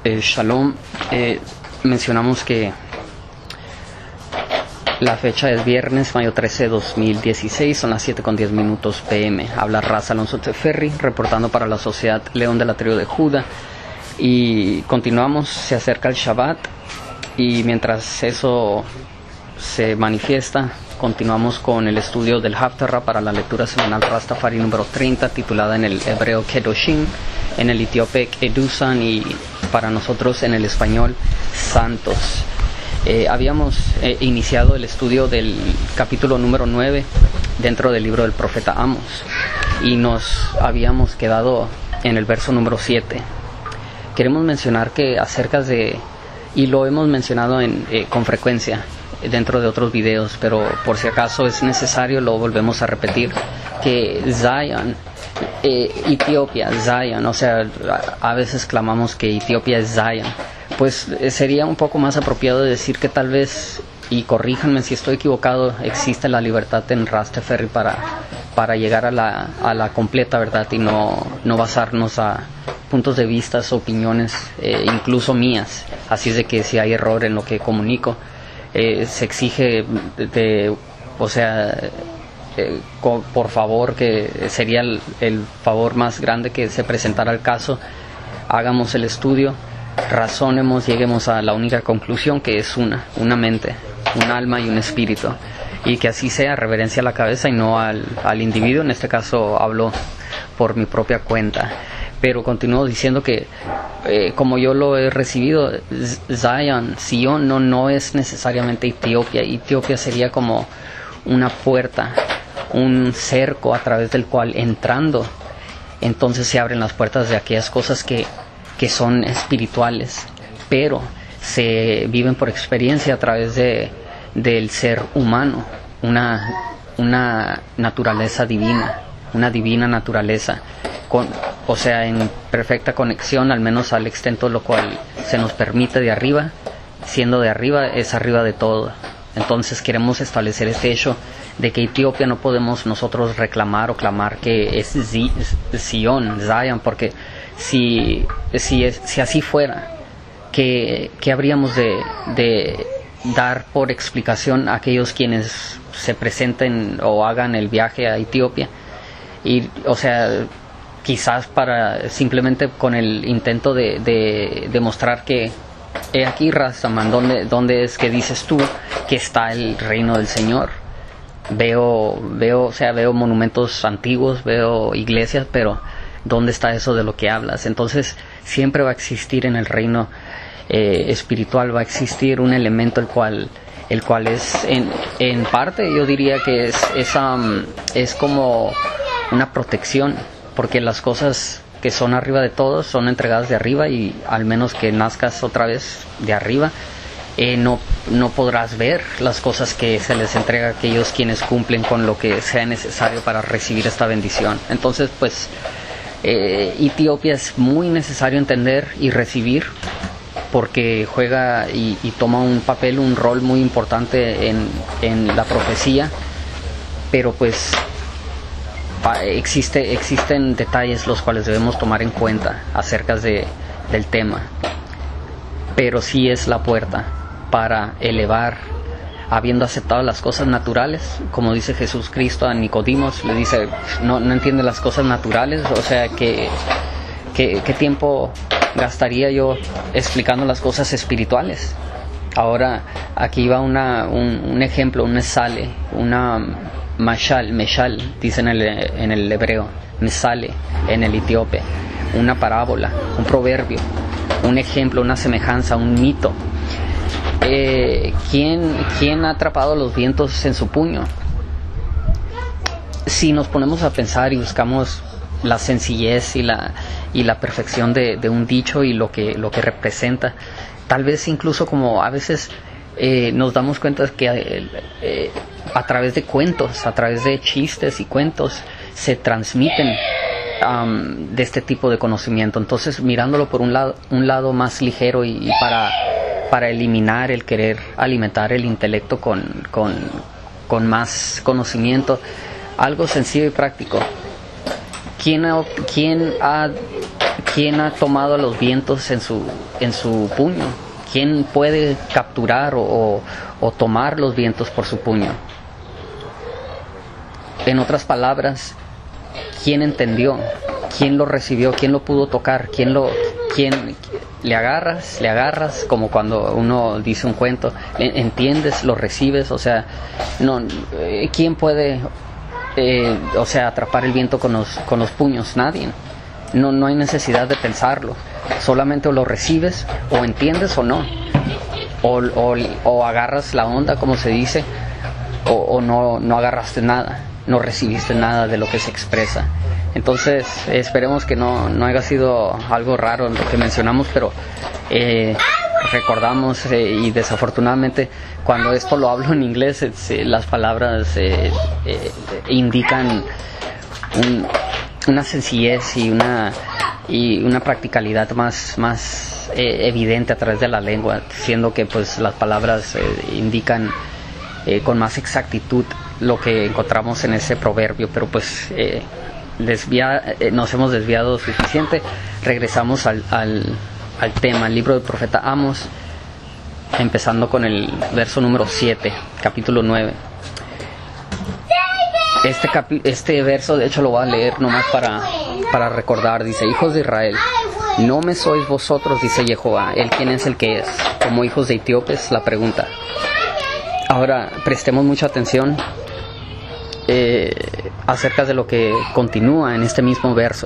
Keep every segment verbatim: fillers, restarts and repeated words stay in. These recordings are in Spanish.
Eh, shalom. Eh, mencionamos que la fecha es viernes, mayo trece de dos mil dieciséis, son las siete con diez minutos pe eme. Habla Raz Alonso Teferri, reportando para la Sociedad León de la Tribu de Judá. Y continuamos, se acerca el Shabbat, y mientras eso se manifiesta, continuamos con el estudio del Haftarah para la lectura semanal Rastafari número treinta, titulada en el hebreo Kedoshim, en el etíope Edusan y para nosotros en el español Santos. Eh, habíamos eh, iniciado el estudio del capítulo número nueve dentro del libro del profeta Amos y nos habíamos quedado en el verso número siete. Queremos mencionar que acerca de, y lo hemos mencionado en, eh, con frecuencia dentro de otros videos, pero por si acaso es necesario lo volvemos a repetir, que Zion, eh, Etiopía, Zion, o sea, a, a veces clamamos que Etiopía es Zion, pues eh, sería un poco más apropiado decir que tal vez, y corríjanme si estoy equivocado, existe la libertad en Raz Teferri para, para llegar a la, a la completa verdad y no, no basarnos a puntos de vista, opiniones, eh, incluso mías. Así es de que si hay error en lo que comunico, eh, se exige de, de o sea, eh, co, por favor, que sería el, el favor más grande que se presentara el caso, hagamos el estudio, razonemos, lleguemos a la única conclusión, que es una, una mente, un alma y un espíritu, y que así sea, reverencia a la cabeza y no al, al individuo. En este caso hablo por mi propia cuenta, pero continúo diciendo que eh, como yo lo he recibido, Zion, Sion no, no es necesariamente Etiopía. Etiopía sería como una puerta, un cerco a través del cual entrando, entonces se abren las puertas de aquellas cosas que, que son espirituales, pero se viven por experiencia a través de, del ser humano, una, una naturaleza divina, una divina naturaleza, con, o sea, en perfecta conexión, al menos al extento lo cual se nos permite de arriba, siendo de arriba es arriba de todo. Entonces queremos establecer este hecho de que Etiopía no podemos nosotros reclamar o clamar que es Sion, Zion, porque si, si, es, si así fuera, ¿qué, qué habríamos de, de dar por explicación a aquellos quienes se presenten o hagan el viaje a Etiopía? Y, o sea, quizás para simplemente con el intento de, de demostrar que he aquí, Rastaman, ¿dónde, ¿dónde es que dices tú que está el reino del Señor? Veo, veo, o sea, veo monumentos antiguos, veo iglesias, pero ¿dónde está eso de lo que hablas? Entonces, siempre va a existir en el reino eh, espiritual, va a existir un elemento el cual, el cual es, en, en parte, yo diría que es, es, um, es como una protección, porque las cosas que son arriba de todos son entregadas de arriba, y al menos que nazcas otra vez de arriba, eh, no, no podrás ver las cosas que se les entrega a aquellos quienes cumplen con lo que sea necesario para recibir esta bendición. Entonces, pues, eh, Etiopía es muy necesario entender y recibir, porque juega y, y toma un papel, un rol muy importante en, en la profecía, pero pues Existe, existen detalles los cuales debemos tomar en cuenta acerca de, del tema, pero sí es la puerta para elevar, habiendo aceptado las cosas naturales, como dice Jesús Cristo a Nicodimos, le dice, no, no entiende las cosas naturales, o sea, que, que, ¿qué tiempo gastaría yo explicando las cosas espirituales? Ahora, aquí va una, un, un ejemplo, un mesale, una Mashal, Meshal, dicen en el, en el hebreo, Mesale, en el etíope, una parábola, un proverbio, un ejemplo, una semejanza, un mito. Eh, ¿quién, ¿Quién ha atrapado los vientos en su puño? Si nos ponemos a pensar y buscamos la sencillez y la, y la perfección de, de un dicho y lo que, lo que representa, tal vez incluso como a veces eh, nos damos cuenta que eh, eh, a través de cuentos, a través de chistes y cuentos, se transmiten um, de este tipo de conocimiento. Entonces, mirándolo por un lado, un lado más ligero y, y para, para eliminar el querer alimentar el intelecto con, con, con más conocimiento, algo sencillo y práctico. ¿Quién ha, quién ha ¿quién ha tomado a los vientos en su, en su puño? ¿Quién puede capturar o, o, o tomar los vientos por su puño? En otras palabras, ¿quién entendió? ¿Quién lo recibió? ¿Quién lo pudo tocar? ¿Quién lo, quién le agarras? Le agarras como cuando uno dice un cuento. ¿Entiendes? ¿Lo recibes? O sea, no, ¿quién puede, eh, o sea, atrapar el viento con los, con los puños? Nadie. No, no hay necesidad de pensarlo. Solamente o lo recibes, o entiendes o no. O, o, o agarras la onda, como se dice, o, o no, no agarraste nada. No recibiste nada de lo que se expresa. Entonces, eh, esperemos que no, no haya sido algo raro en lo que mencionamos, pero eh, recordamos eh, y desafortunadamente cuando esto lo hablo en inglés, eh, las palabras eh, eh, indican un, una sencillez y una y una practicalidad más más eh, evidente a través de la lengua, siendo que pues las palabras eh, indican eh, con más exactitud lo que encontramos en ese proverbio, pero pues eh, desvia, eh, nos hemos desviado suficiente. Regresamos al, al, al tema, el libro del profeta Amos, empezando con el verso número siete, capítulo nueve. Este, capi, este verso de hecho lo voy a leer nomás para, para recordar. Dice: hijos de Israel, no me sois vosotros, dice Jehová, él quién es el que es, como hijos de etíopes. La pregunta. Ahora prestemos mucha atención eh, acerca de lo que continúa en este mismo verso.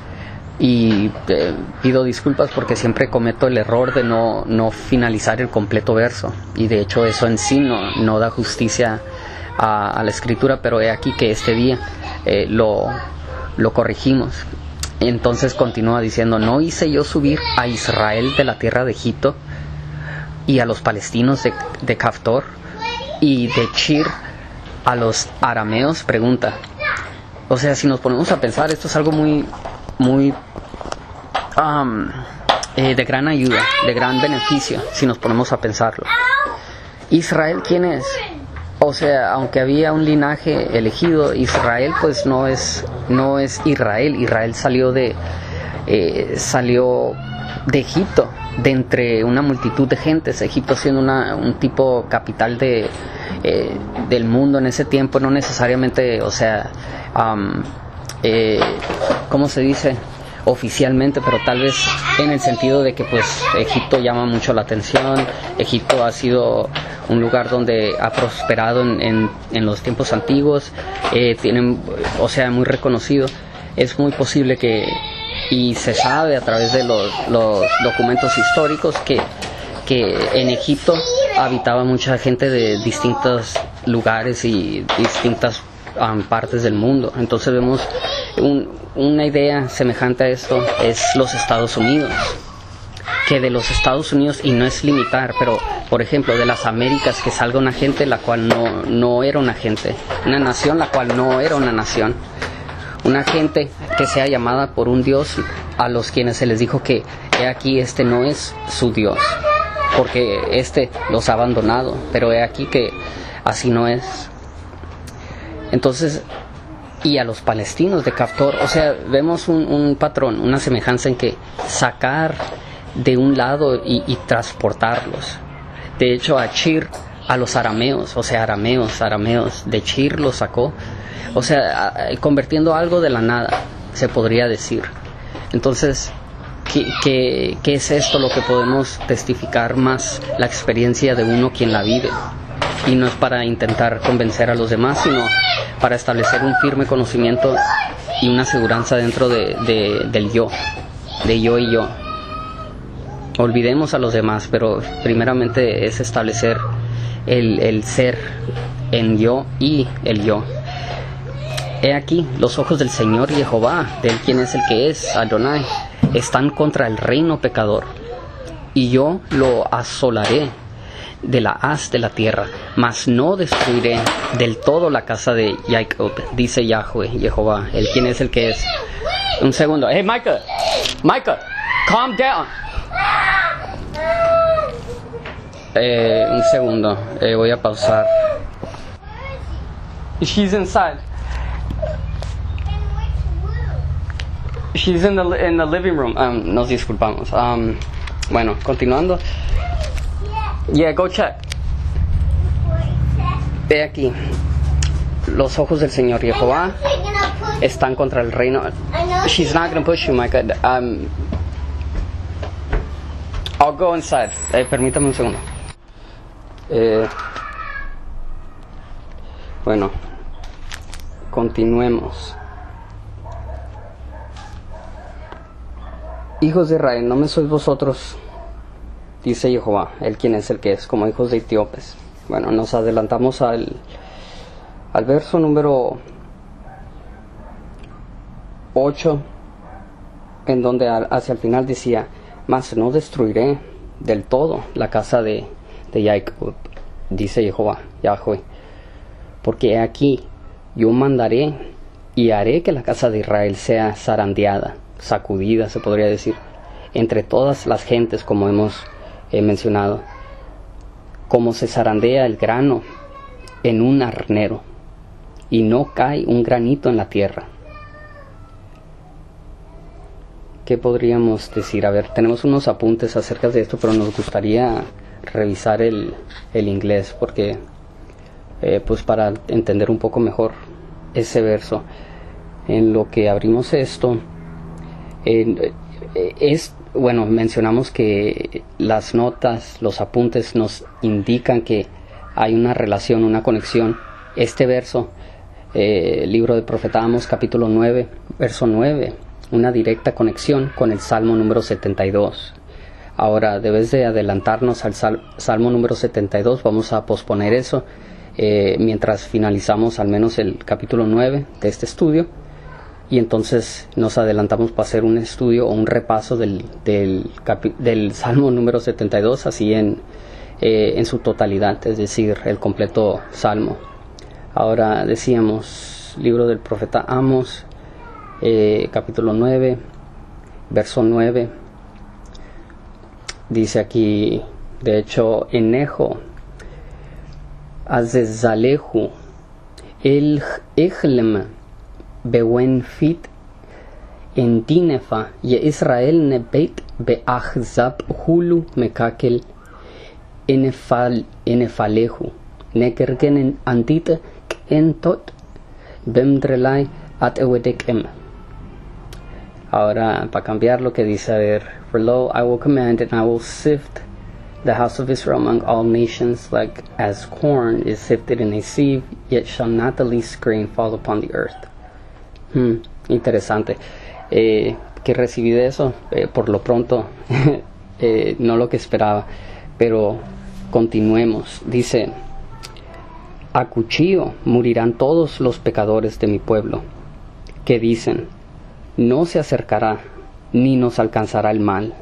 Y eh, pido disculpas porque siempre cometo el error de no, no finalizar el completo verso, y de hecho eso en sí no, no da justicia a, a la escritura, pero he aquí que este día eh, lo, lo corregimos. Entonces continúa diciendo: no hice yo subir a Israel de la tierra de Egipto, y a los palestinos de, de Caftor, y de Chir a los arameos. Pregunta. O sea, si nos ponemos a pensar, esto es algo muy muy um, eh, de gran ayuda, de gran beneficio, si nos ponemos a pensarlo. Israel, ¿quién es? O sea, aunque había un linaje elegido, Israel pues no es no es Israel. Israel salió de eh, salió de Egipto, de entre una multitud de gentes. Egipto siendo una, un tipo capital de eh, del mundo en ese tiempo, no necesariamente, o sea, um, eh, ¿cómo se dice? Oficialmente, pero tal vez en el sentido de que pues Egipto llama mucho la atención. Egipto ha sido un lugar donde ha prosperado en, en, en los tiempos antiguos, eh, tienen, o sea, muy reconocido. Es muy posible que, y se sabe a través de los, los documentos históricos, que, que en Egipto habitaba mucha gente de distintos lugares y distintas um, partes del mundo. Entonces vemos un, una idea semejante a esto es los Estados Unidos, que de los Estados Unidos, y no es limitar, pero por ejemplo de las Américas, que salga una gente la cual no, no era una gente, una nación la cual no era una nación, una gente que sea llamada por un Dios a los quienes se les dijo que he aquí este no es su Dios, porque este los ha abandonado, pero he aquí que así no es. Entonces, y a los palestinos de Caftor, o sea, vemos un, un patrón, una semejanza en que sacar de un lado y, y transportarlos. De hecho, a Chir, a los arameos, o sea, arameos, arameos, de Chir los sacó, o sea, a, convirtiendo algo de la nada, se podría decir. Entonces, ¿qué, qué, qué es esto lo que podemos testificar más? La experiencia de uno quien la vive. Y no es para intentar convencer a los demás, sino para establecer un firme conocimiento y una aseguranza dentro de, de, del yo, de yo y yo. Olvidemos a los demás, pero primeramente es establecer el, el ser en yo y el yo. He aquí, los ojos del Señor Jehová, de él quien es el que es, Adonai, están contra el reino pecador, y yo lo asolaré de la haz de la tierra, mas no destruiré del todo la casa de Jacob, dice Yahweh, Jehová, el quien es el que es. Un segundo. Hey, Micah, Micah, calm down. Eh, un segundo, eh, voy a pausar. She's inside. She's in the, in the living room. Um, nos disculpamos. Um, bueno, continuando. Yeah, go check. Ve aquí. Los ojos del Señor Jehová están contra el reino. She's not going to push you, Micah. Um, I'll go inside. Eh, permítame un segundo. Eh, bueno, continuemos. Hijos de Israel, no me sois vosotros, dice Jehová, el quien es el que es, como hijos de etíopes. Bueno, nos adelantamos al, al verso número ocho, en donde hacia el final decía, mas no destruiré del todo la casa de, de Jacob, dice Jehová, Yahweh, porque aquí yo mandaré y haré que la casa de Israel sea zarandeada, sacudida, se podría decir, entre todas las gentes, como hemos eh, mencionado, como se zarandea el grano en un arnero y no cae un granito en la tierra. ¿Qué podríamos decir? A ver, tenemos unos apuntes acerca de esto, pero nos gustaría revisar el, el inglés, porque eh, pues para entender un poco mejor ese verso. En lo que abrimos esto, eh, es, bueno, mencionamos que las notas, los apuntes nos indican que hay una relación, una conexión. Este verso, eh, libro del profeta Amos, capítulo nueve, verso nueve, una directa conexión con el Salmo número setenta y dos. Ahora, debes de adelantarnos al sal, Salmo número setenta y dos, vamos a posponer eso eh, mientras finalizamos al menos el capítulo nueve de este estudio, y entonces nos adelantamos para hacer un estudio o un repaso del, del, capi, del Salmo número setenta y dos, así en, eh, en su totalidad, es decir, el completo Salmo. Ahora decíamos, libro del profeta Amos, Eh, capítulo nueve, verso nueve, dice aquí, de hecho, Enejo, Azezalehu, El Echlem, Bewenfit, en Dinefa, Ye Israel Nebeit, Beachzab, Hulu, Mekakel, Enefal, Enefalehu, Nekergen Antite, Entot, Bemdrelai, At Ewedekem. Ahora, para cambiar lo que dice, a ver, for lo, I will command and I will sift the house of Israel among all nations, like as corn is sifted in a sieve, yet shall not the least grain fall upon the earth. Hmm, interesante. Eh, ¿Qué recibí de eso? Eh, por lo pronto, eh, no lo que esperaba, pero continuemos. Dice, a cuchillo morirán todos los pecadores de mi pueblo, que dicen, no se acercará, ni nos alcanzará el mal.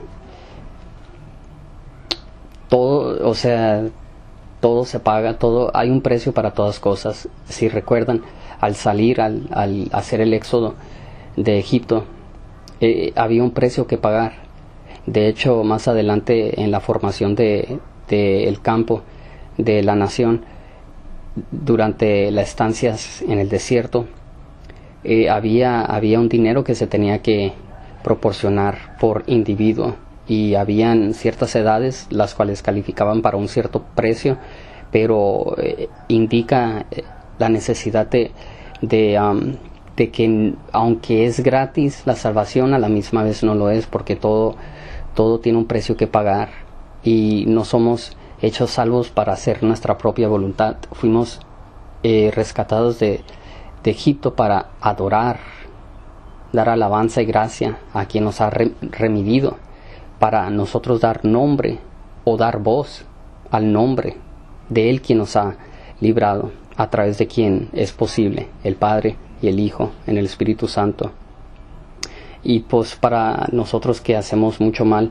Todo, o sea, todo se paga, todo, hay un precio para todas cosas. Si recuerdan, al salir, al, al hacer el éxodo de Egipto, eh, había un precio que pagar. De hecho, más adelante en la formación de, de el campo de la nación, durante las estancias en el desierto, eh, había, había un dinero que se tenía que proporcionar por individuo, y habían ciertas edades las cuales calificaban para un cierto precio, pero eh, indica eh, la necesidad de, de, um, de que aunque es gratis la salvación, a la misma vez no lo es, porque todo, todo tiene un precio que pagar, y no somos hechos salvos para hacer nuestra propia voluntad. Fuimos eh, rescatados de, de Egipto para adorar, dar alabanza y gracia a quien nos ha re, remitido, para nosotros dar nombre o dar voz al nombre de Él quien nos ha librado, a través de quien es posible, el Padre y el Hijo en el Espíritu Santo. Y pues para nosotros que hacemos mucho mal,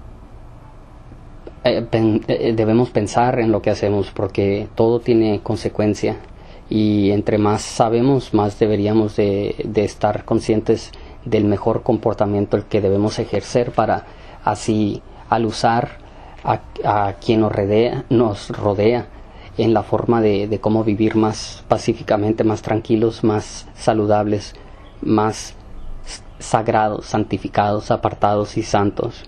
Eh, pen, eh, debemos pensar en lo que hacemos, porque todo tiene consecuencia, y entre más sabemos, más deberíamos de, de estar conscientes del mejor comportamiento el que debemos ejercer, para así, al usar a, a quien nos rodea, nos rodea en la forma de, de cómo vivir más pacíficamente, más tranquilos, más saludables, más sagrados, santificados, apartados y santos,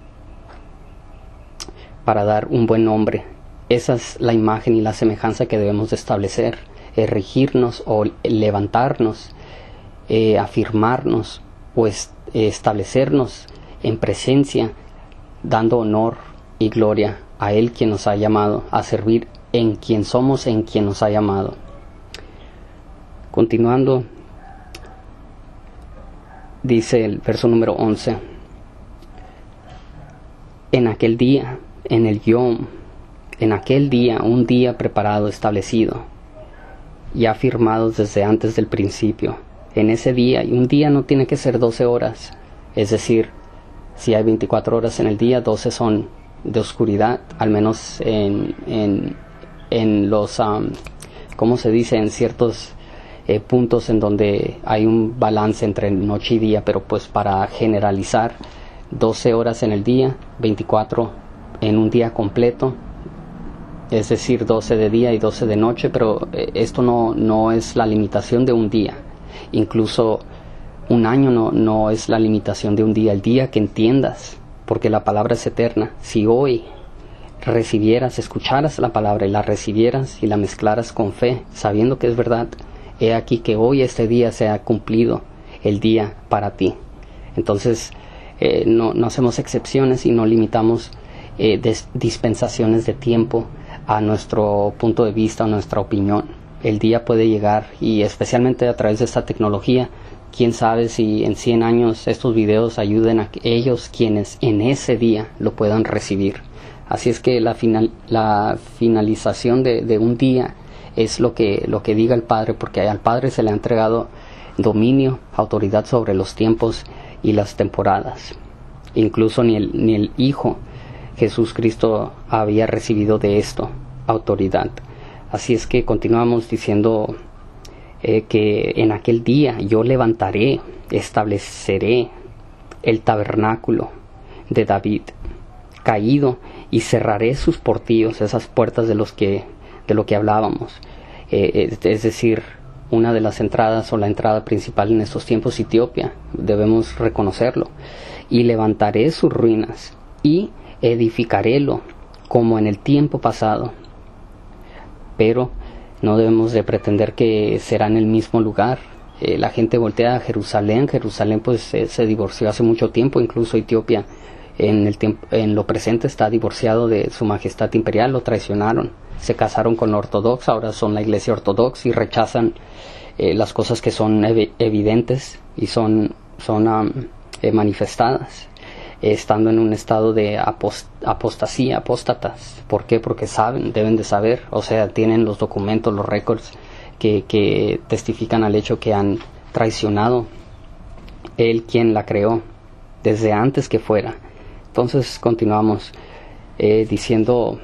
para dar un buen nombre. Esa es la imagen y la semejanza que debemos de establecer, erigirnos o levantarnos, eh, afirmarnos o est establecernos en presencia, dando honor y gloria a Él quien nos ha llamado a servir en quien somos, en quien nos ha llamado. Continuando, dice el verso número once: en aquel día, en el yom, en aquel día, un día preparado, establecido, ya firmado desde antes del principio. En ese día, y un día no tiene que ser doce horas, es decir, si hay veinticuatro horas en el día, doce son de oscuridad, al menos en, en, en los, um, ¿cómo se dice?, en ciertos eh, puntos en donde hay un balance entre noche y día, pero pues para generalizar, doce horas en el día, veinticuatro en un día completo, es decir, doce de día y doce de noche, pero eh, esto no, no es la limitación de un día. Incluso un año no, no es la limitación de un día, el día que entiendas, porque la palabra es eterna. Si hoy recibieras, escucharas la palabra y la recibieras y la mezclaras con fe, sabiendo que es verdad, he aquí que hoy este día se ha cumplido el día para ti. Entonces eh, no, no hacemos excepciones y no limitamos eh, des, dispensaciones de tiempo a nuestro punto de vista, a nuestra opinión. El día puede llegar, y especialmente a través de esta tecnología, quién sabe si en cien años estos videos ayuden a ellos quienes en ese día lo puedan recibir. Así es que la, final, la finalización de, de un día es lo que, lo que diga el Padre, porque al Padre se le ha entregado dominio, autoridad sobre los tiempos y las temporadas. Incluso ni el, ni el Hijo Jesús Cristo había recibido de esto autoridad. Así es que continuamos diciendo eh, que en aquel día yo levantaré, estableceré el tabernáculo de David caído y cerraré sus portillos, esas puertas de los que de lo que hablábamos, eh, es, es decir, una de las entradas o la entrada principal en estos tiempos, Etiopía, debemos reconocerlo, y levantaré sus ruinas y edificarélo como en el tiempo pasado. Pero no debemos de pretender que será en el mismo lugar. Eh, la gente voltea a Jerusalén. Jerusalén pues eh, se divorció hace mucho tiempo. Incluso Etiopía en, el tiempo, en lo presente está divorciado de su majestad imperial. Lo traicionaron. Se casaron con la ortodoxa. Ahora son la iglesia ortodoxa y rechazan eh, las cosas que son ev evidentes y son, son um, eh, manifestadas. Estando en un estado de apost apostasía, apóstatas. ¿Por qué? Porque saben, deben de saber, o sea, tienen los documentos, los récords que, que testifican al hecho que han traicionado Él quien la creó, desde antes que fuera. Entonces continuamos eh, diciendo,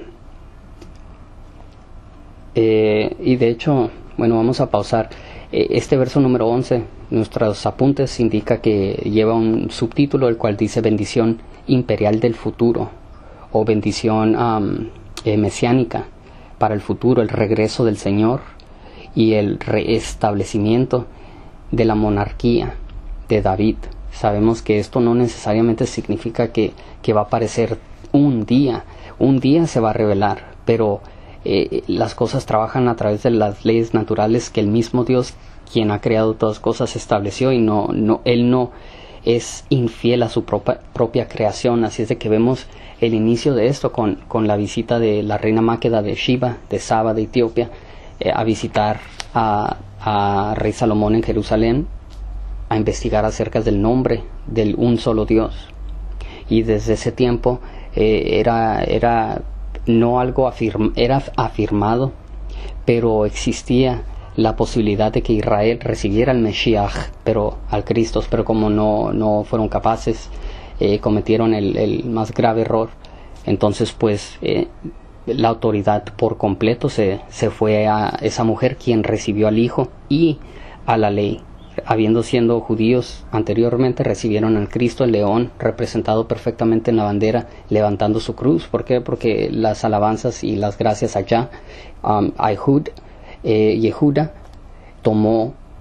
eh, y de hecho, bueno, vamos a pausar. Eh, este verso número once, nuestros apuntes, indica que lleva un subtítulo el cual dice bendición imperial del futuro, o bendición um, eh, mesiánica para el futuro, el regreso del Señor y el reestablecimiento de la monarquía de David. Sabemos que esto no necesariamente significa que, que va a aparecer un día, un día se va a revelar, pero eh, las cosas trabajan a través de las leyes naturales que el mismo Dios, quien ha creado todas cosas, estableció, y no, no, Él no es infiel a su propia, propia creación. Así es de que vemos el inicio de esto con, con la visita de la reina Máqueda de Sheba, de Saba, de Etiopía, eh, a visitar a, a rey Salomón en Jerusalén, a investigar acerca del nombre del un solo Dios. Y desde ese tiempo eh, era, era no algo afirm, era afirmado, pero existía la posibilidad de que Israel recibiera al Mesías, pero al Cristo, pero como no, no fueron capaces, eh, cometieron el, el más grave error. Entonces pues eh, la autoridad por completo se, se fue a esa mujer, quien recibió al Hijo y a la ley. Habiendo sido judíos anteriormente, recibieron al Cristo, el león, representado perfectamente en la bandera, levantando su cruz. ¿Por qué? Porque las alabanzas y las gracias allá, um, Ayhud, eh, Yehuda tomó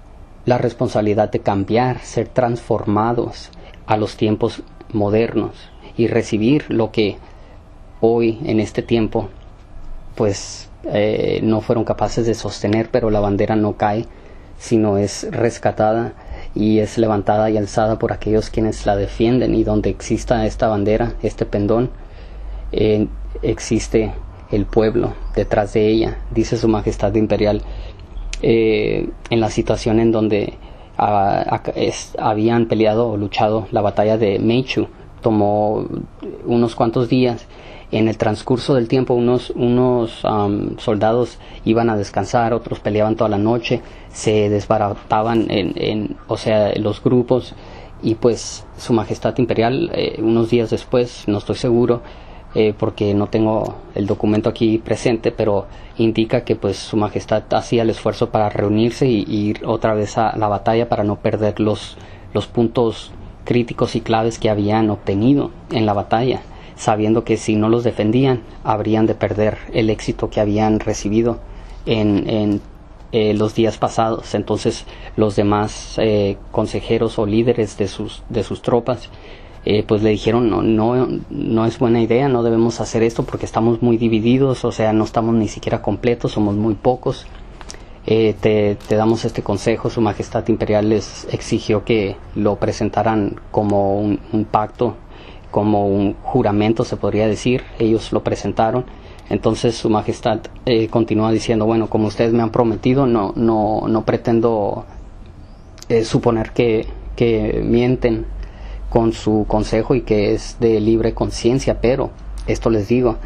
la responsabilidad de cambiar, ser transformados a los tiempos modernos y recibir lo que hoy en este tiempo pues eh, no fueron capaces de sostener, pero la bandera no cae, sino es rescatada y es levantada y alzada por aquellos quienes la defienden, y donde exista esta bandera, este pendón, eh, existe el pueblo detrás de ella, dice Su Majestad Imperial. Eh, en la situación en donde a, a, es, habían peleado o luchado la batalla de Meichu, tomó unos cuantos días. En el transcurso del tiempo unos, unos um, soldados iban a descansar, otros peleaban toda la noche, se desbarataban en, en, o sea, los grupos, y pues Su Majestad Imperial eh, unos días después, no estoy seguro eh, porque no tengo el documento aquí presente, pero indica que pues Su Majestad hacía el esfuerzo para reunirse y, y ir otra vez a la batalla para no perder los, los puntos críticos y claves que habían obtenido en la batalla, sabiendo que si no los defendían habrían de perder el éxito que habían recibido en, en eh, los días pasados. Entonces los demás eh, consejeros o líderes de sus, de sus tropas eh, pues le dijeron no, no, no es buena idea, no debemos hacer esto porque estamos muy divididos, o sea, no estamos ni siquiera completos, somos muy pocos. Eh, te, te damos este consejo. Su Majestad Imperial les exigió que lo presentaran como un, un pacto, como un juramento, se podría decir. Ellos lo presentaron. Entonces Su Majestad eh, continúa diciendo, bueno, como ustedes me han prometido, no, no, no pretendo eh, suponer que, que mienten con su consejo y que es de libre conciencia, pero esto les digo,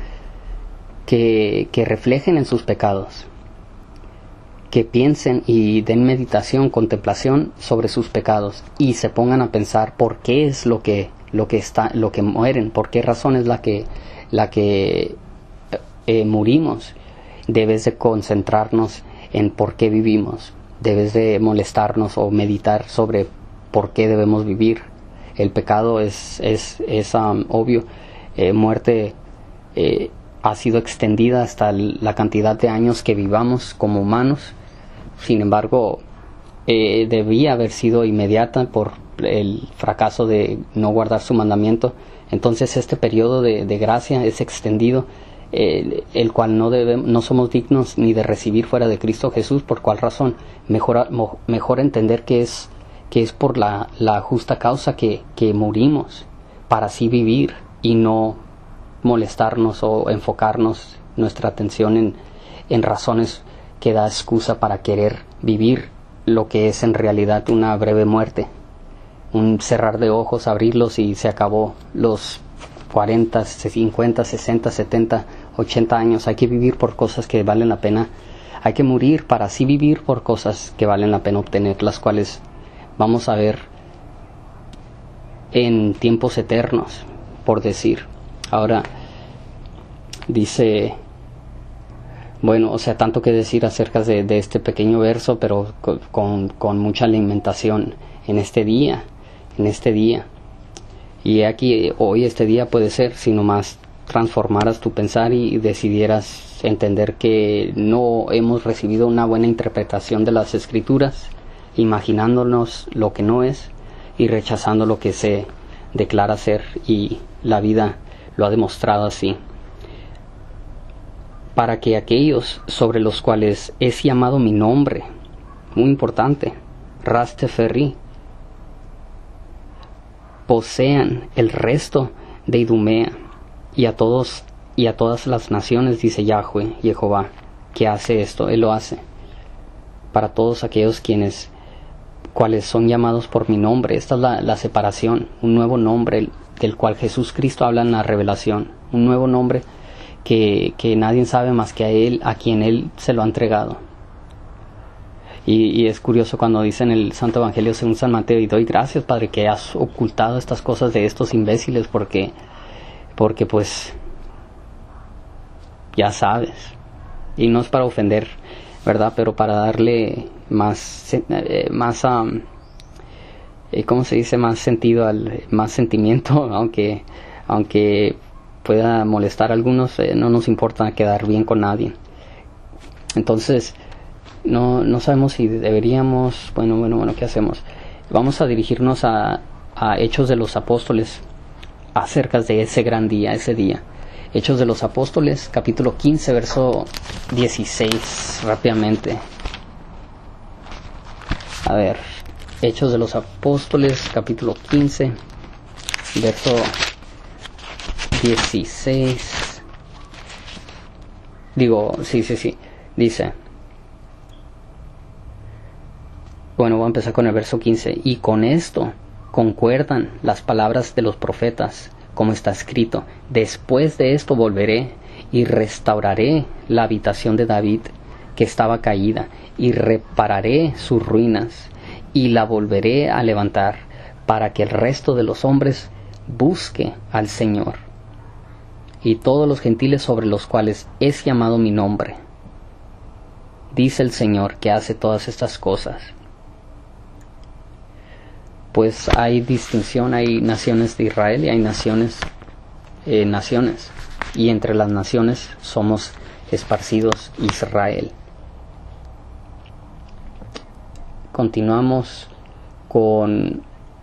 que, que reflejen en sus pecados, que piensen y den meditación, contemplación sobre sus pecados, y se pongan a pensar por qué es lo que lo que está, lo que mueren, por qué razón es la que la que eh, morimos. Debes de concentrarnos en por qué vivimos, debes de molestarnos o meditar sobre por qué debemos vivir. El pecado es es, es um, obvio. Eh, muerte eh, ha sido extendida hasta la cantidad de años que vivamos como humanos. Sin embargo, eh, debía haber sido inmediata por el fracaso de no guardar su mandamiento. Entonces este periodo de, de gracia es extendido, eh, el cual no debemos, no somos dignos ni de recibir fuera de Cristo Jesús. ¿Por cuál razón? Mejor, mejor entender que es, que es por la, la justa causa que, que morimos, para así vivir y no molestarnos o enfocarnos nuestra atención en, en razones que da excusa para querer vivir lo que es en realidad una breve muerte, un cerrar de ojos, abrirlos y se acabó. Los cuarenta, cincuenta, sesenta, setenta, ochenta años, hay que vivir por cosas que valen la pena, hay que morir para así vivir por cosas que valen la pena obtener, las cuales vamos a ver en tiempos eternos, por decir. Ahora dice, bueno, o sea, tanto que decir acerca de, de este pequeño verso, pero con, con mucha alimentación en este día, en este día. Y aquí, hoy, este día puede ser, si nomás transformaras tu pensar y decidieras entender que no hemos recibido una buena interpretación de las Escrituras, imaginándonos lo que no es y rechazando lo que se declara ser, y la vida lo ha demostrado así. Para que aquellos sobre los cuales es llamado mi nombre, muy importante, Rasteferi, posean el resto de Idumea, y a todos y a todas las naciones, dice Yahweh, Jehová, que hace esto. Él lo hace para todos aquellos quienes cuales son llamados por mi nombre. Esta es la, la separación, un nuevo nombre del cual Jesús Cristo habla en la revelación, un nuevo nombre que, que nadie sabe más que a Él, a quien Él se lo ha entregado. Y, y es curioso cuando dice en el Santo Evangelio según San Mateo, y doy gracias, Padre, que has ocultado estas cosas de estos imbéciles, porque, porque pues ya sabes, y no es para ofender, ¿verdad?, pero para darle más, eh, más um, eh, ¿cómo se dice?, más sentido, al, más sentimiento, aunque, aunque pueda molestar a algunos, eh, no nos importa quedar bien con nadie. Entonces, no, no sabemos si deberíamos, bueno, bueno, bueno, ¿qué hacemos? Vamos a dirigirnos a, a Hechos de los Apóstoles, acerca de ese gran día, ese día. Hechos de los Apóstoles, capítulo quince, verso dieciséis, rápidamente. A ver, Hechos de los Apóstoles, capítulo quince, verso dieciséis. Digo, sí, sí, sí, dice. Bueno, voy a empezar con el verso quince. Y con esto concuerdan las palabras de los profetas, como está escrito: después de esto volveré y restauraré la habitación de David, que estaba caída, y repararé sus ruinas, y la volveré a levantar, para que el resto de los hombres busque al Señor, y todos los gentiles sobre los cuales es llamado mi nombre. Dice el Señor que hace todas estas cosas. Pues hay distinción, hay naciones de Israel y hay naciones, eh, naciones, y entre las naciones somos esparcidos Israel. Continuamos con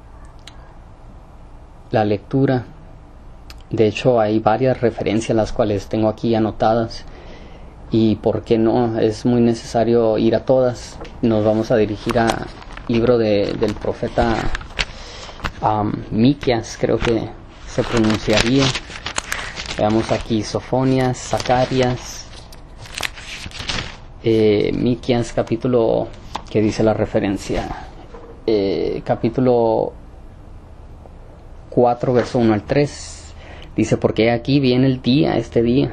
la lectura. De hecho, hay varias referencias las cuales tengo aquí anotadas, y por qué no, es muy necesario ir a todas. Nos vamos a dirigir a libro de, del profeta um, Miqueas, creo que se pronunciaría. Veamos aquí: Sofonías, Zacarías, eh, Miqueas, capítulo, que dice la referencia, eh, capítulo cuatro, verso uno al tres. Dice: porque aquí viene el día, este día,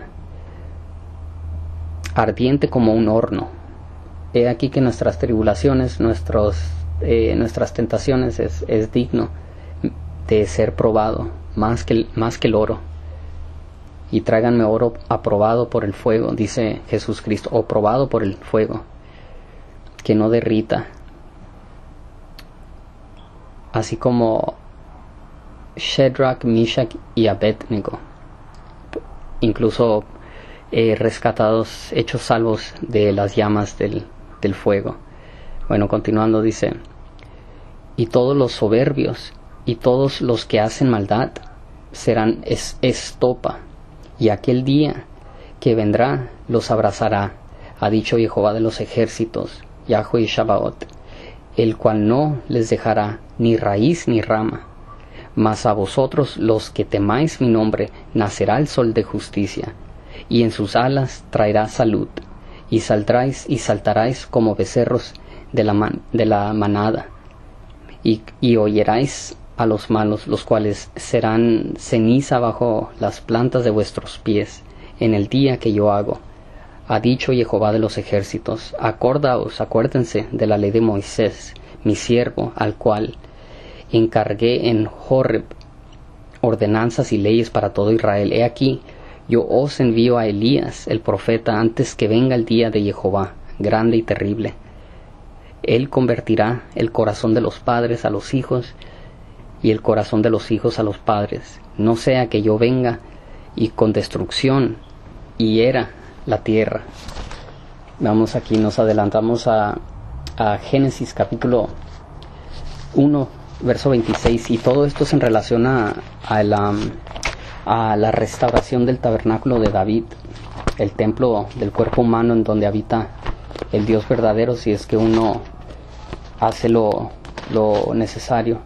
ardiente como un horno. He aquí que nuestras tribulaciones, nuestros Eh, nuestras tentaciones es, es digno de ser probado más que, el, más que el oro. Y tráiganme oro aprobado por el fuego, dice Jesús Cristo, o probado por el fuego, que no derrita. Así como Shadrach, Meshach y Abednego, incluso eh, rescatados, hechos salvos de las llamas del, del fuego. Bueno, continuando dice: y todos los soberbios y todos los que hacen maldad serán es, estopa, y aquel día que vendrá los abrazará, ha dicho Jehová de los ejércitos, Yahweh Shabaoth, el cual no les dejará ni raíz ni rama. Mas a vosotros los que temáis mi nombre nacerá el sol de justicia, y en sus alas traerá salud, y saldráis y saltaráis como becerros de la, man, de la manada, y, y oyeráis a los malos, los cuales serán ceniza bajo las plantas de vuestros pies, en el día que yo hago, ha dicho Jehová de los ejércitos. Acordaos, acuérdense de la ley de Moisés, mi siervo, al cual encargué en Horeb ordenanzas y leyes para todo Israel. He aquí, yo os envío a Elías, el profeta, antes que venga el día de Jehová, grande y terrible. Él convertirá el corazón de los padres a los hijos, y el corazón de los hijos a los padres, no sea que yo venga y con destrucción hiera la tierra. Vamos aquí, nos adelantamos a, a Génesis capítulo uno, verso veintiséis, y todo esto es en relación a, a, la, a la restauración del tabernáculo de David, el templo del cuerpo humano en donde habita el Dios verdadero, si es que uno hace lo, lo necesario,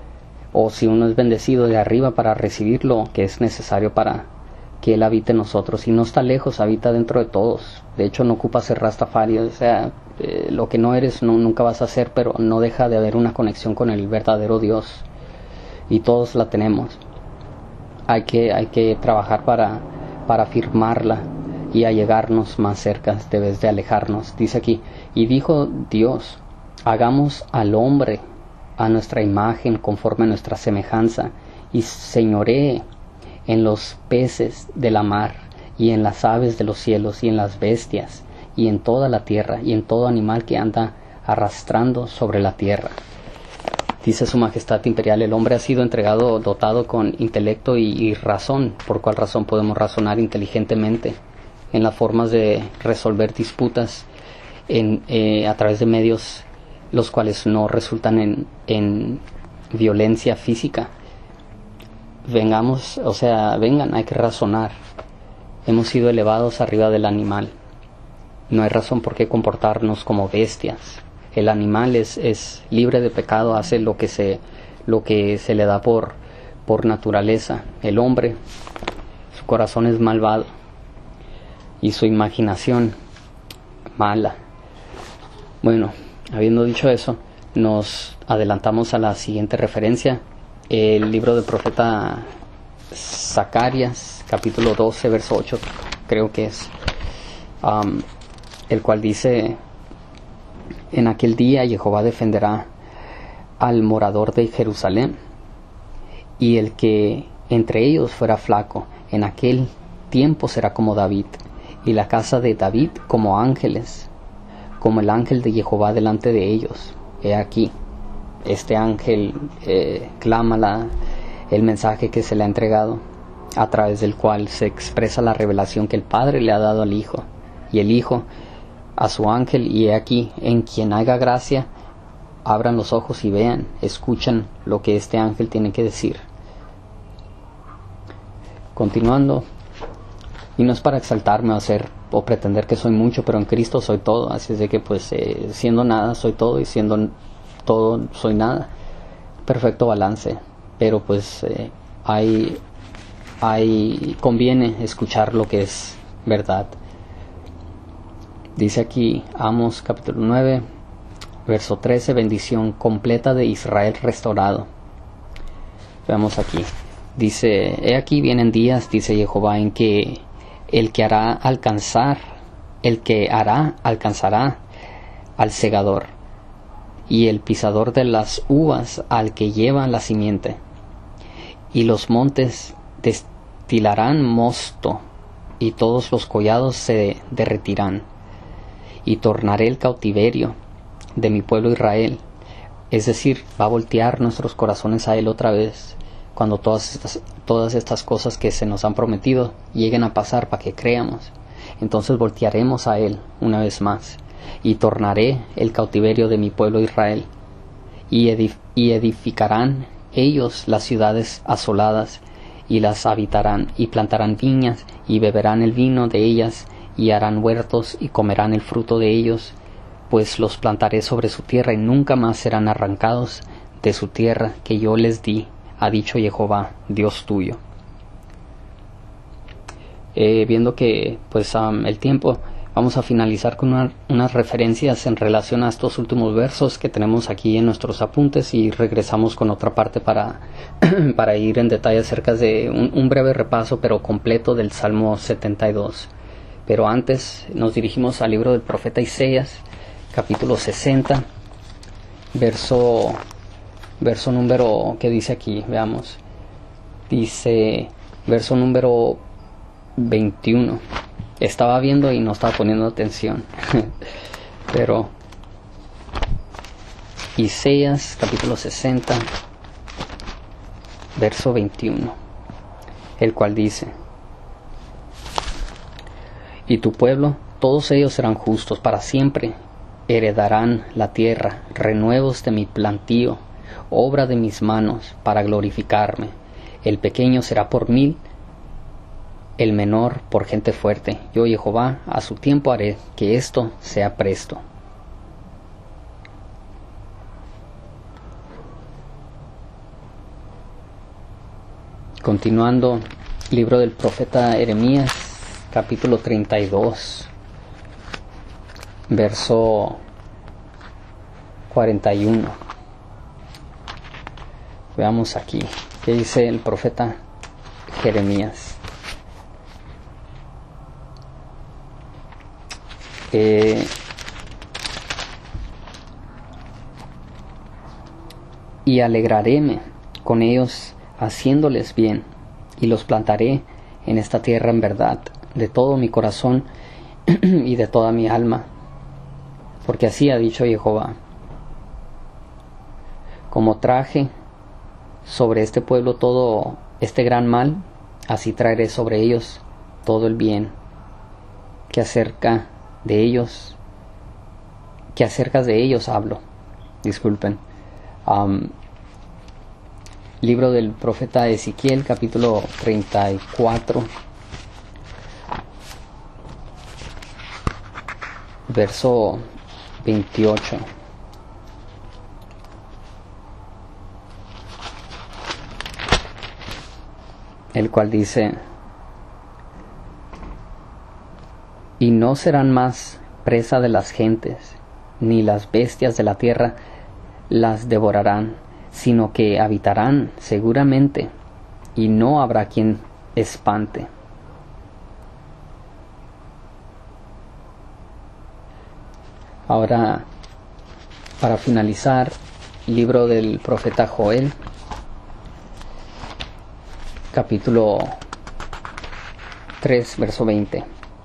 o si uno es bendecido de arriba para recibir lo que es necesario para que Él habite en nosotros. Y no está lejos, habita dentro de todos. De hecho, no ocupa ser Rastafari, o sea, eh, lo que no eres no, nunca vas a ser, pero no deja de haber una conexión con el verdadero Dios, y todos la tenemos. Hay que, hay que trabajar para, para afirmarla y allegarnos más cerca de vez de alejarnos. Dice aquí: y dijo Dios, hagamos al hombre a nuestra imagen, conforme a nuestra semejanza, y señoree en los peces de la mar, y en las aves de los cielos, y en las bestias, y en toda la tierra, y en todo animal que anda arrastrando sobre la tierra. Dice su majestad imperial: el hombre ha sido entregado, dotado con intelecto y, y razón, por cual razón podemos razonar inteligentemente en las formas de resolver disputas en, eh, a través de medios los cuales no resultan en, en violencia física. Vengamos, o sea, vengan, hay que razonar. Hemos sido elevados arriba del animal. No hay razón por qué comportarnos como bestias. El animal es, es libre de pecado, hace lo que se, lo que se le da por, por naturaleza. El hombre, su corazón es malvado y su imaginación mala. Bueno, habiendo dicho eso, nos adelantamos a la siguiente referencia, el libro del profeta Zacarías, capítulo doce, verso ocho, creo que es, um, el cual dice: en aquel día Jehová defenderá al morador de Jerusalén, y el que entre ellos fuera flaco, en aquel tiempo será como David, y la casa de David como ángeles, como el ángel de Jehová delante de ellos. He aquí, este ángel eh, clama la, el mensaje que se le ha entregado, a través del cual se expresa la revelación que el Padre le ha dado al Hijo, y el Hijo a su ángel. Y he aquí, en quien haga gracia, abran los ojos y vean, escuchan lo que este ángel tiene que decir. Continuando, y no es para exaltarme o hacer o pretender que soy mucho, pero en Cristo soy todo, así es de que pues eh, siendo nada soy todo, y siendo todo soy nada. Perfecto balance, pero pues eh, hay, hay conviene escuchar lo que es verdad. Dice aquí Amos capítulo nueve, verso trece: bendición completa de Israel restaurado. Veamos aquí, dice: he aquí vienen días, dice Jehová, en que el que hará alcanzar, el que hará alcanzará al segador, y el pisador de las uvas al que lleva la simiente, y los montes destilarán mosto, y todos los collados se derretirán, y tornaré el cautiverio de mi pueblo Israel. Es decir, va a voltear nuestros corazones a Él otra vez, cuando todas estas, todas estas cosas que se nos han prometido lleguen a pasar, para que creamos. Entonces voltearemos a Él una vez más, y tornaré el cautiverio de mi pueblo Israel, y, edif- y edificarán ellos las ciudades asoladas, y las habitarán, y plantarán viñas, y beberán el vino de ellas, y harán huertos, y comerán el fruto de ellos, pues los plantaré sobre su tierra, y nunca más serán arrancados de su tierra que yo les di, ha dicho Jehová, Dios tuyo. Eh, viendo que pues um, el tiempo, vamos a finalizar con una, unas referencias en relación a estos últimos versos que tenemos aquí en nuestros apuntes, y regresamos con otra parte para, para ir en detalle acerca de un, un breve repaso pero completo del Salmo setenta y dos. Pero antes nos dirigimos al libro del profeta Isaías, capítulo sesenta, verso verso número, ¿qué dice aquí? Veamos. Dice, verso número veintiuno. Estaba viendo y no estaba poniendo atención. Pero Isaías, capítulo sesenta, verso veintiuno, el cual dice: y tu pueblo, todos ellos serán justos para siempre, heredarán la tierra, renuevos de mi plantío, obra de mis manos, para glorificarme. El pequeño será por mil, el menor por gente fuerte. Yo, Jehová, a su tiempo haré que esto sea presto. Continuando, libro del profeta Jeremías, capítulo treinta y dos, verso cuarenta y uno. Veamos aquí qué dice el profeta Jeremías. Eh, y alegraréme con ellos, haciéndoles bien, y los plantaré en esta tierra en verdad, de todo mi corazón y de toda mi alma, porque así ha dicho Jehová: como traje sobre este pueblo todo este gran mal, así traeré sobre ellos todo el bien que acerca de ellos que acerca de ellos hablo. Disculpen. Um, libro del profeta Ezequiel, capítulo treinta y cuatro, verso veintiocho. El cual dice: y no serán más presa de las gentes, ni las bestias de la tierra las devorarán, sino que habitarán seguramente, y no habrá quien espante. Ahora, para finalizar, libro del profeta Joel, capítulo tres, verso veinte.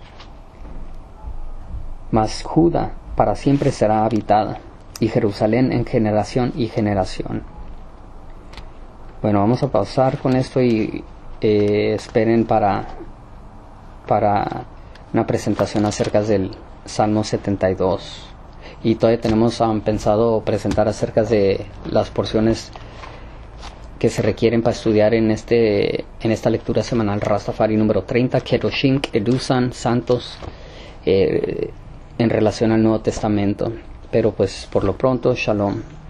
Mas Judá para siempre será habitada, y Jerusalén en generación y generación. Bueno, vamos a pausar con esto y eh, esperen para, para una presentación acerca del Salmo setenta y dos. Y todavía tenemos um, pensado presentar acerca de las porciones que se requieren para estudiar en este en esta lectura semanal Rastafari número treinta, Kedoshim, Edusan, Santos, eh, en relación al Nuevo Testamento. Pero pues por lo pronto, Shalom.